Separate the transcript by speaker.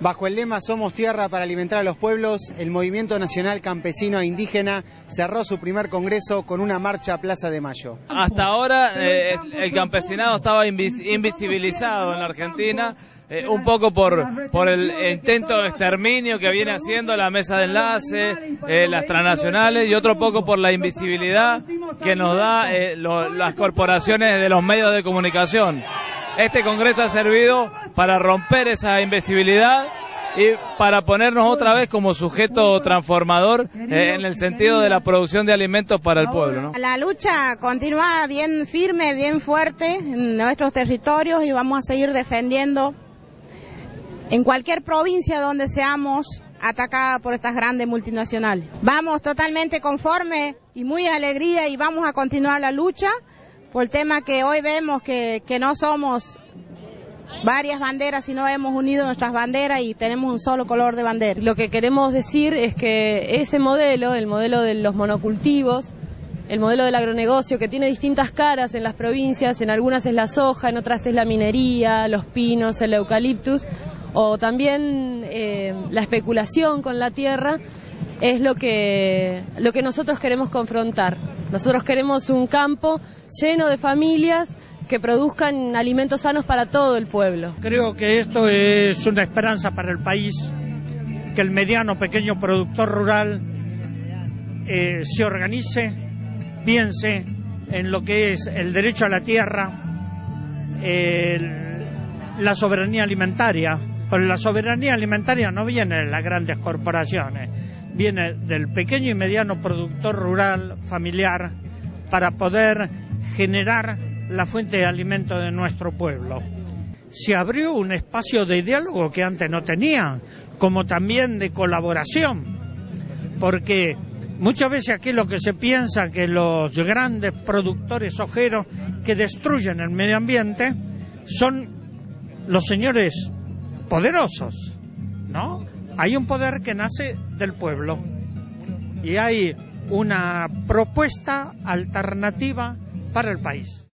Speaker 1: Bajo el lema Somos Tierra para alimentar a los pueblos, el Movimiento Nacional Campesino e Indígena cerró su primer congreso con una marcha a Plaza de Mayo.
Speaker 2: Hasta ahora el campesinado estaba invisibilizado en la Argentina, un poco por el intento de exterminio que viene haciendo la mesa de enlace, las transnacionales, y otro poco por la invisibilidad que nos da las corporaciones de los medios de comunicación. Este congreso ha servido para romper esa invisibilidad y para ponernos otra vez como sujeto transformador en el sentido de la producción de alimentos para el pueblo, ¿no?
Speaker 3: La lucha continúa bien firme, bien fuerte en nuestros territorios y vamos a seguir defendiendo en cualquier provincia donde seamos atacada por estas grandes multinacionales. Vamos totalmente conforme y muy alegría y vamos a continuar la lucha por el tema que hoy vemos que no somos varias banderas, sino hemos unido nuestras banderas y tenemos un solo color de bandera.
Speaker 4: Lo que queremos decir es que ese modelo, el modelo de los monocultivos, el modelo del agronegocio, que tiene distintas caras en las provincias, en algunas es la soja, en otras es la minería, los pinos, el eucaliptus, o también la especulación con la tierra, es lo que nosotros queremos confrontar. Nosotros queremos un campo lleno de familias que produzcan alimentos sanos para todo el pueblo.
Speaker 5: Creo que esto es una esperanza para el país, que el mediano, pequeño productor rural se organice, piense en lo que es el derecho a la tierra, la soberanía alimentaria. Pero la soberanía alimentaria no viene de las grandes corporaciones, viene del pequeño y mediano productor rural, familiar, para poder generar la fuente de alimento de nuestro pueblo. Se abrió un espacio de diálogo que antes no tenía, como también de colaboración, porque muchas veces aquí lo que se piensa que los grandes productores sojeros que destruyen el medio ambiente son los señores poderosos, ¿no? Hay un poder que nace del pueblo y hay una propuesta alternativa para el país.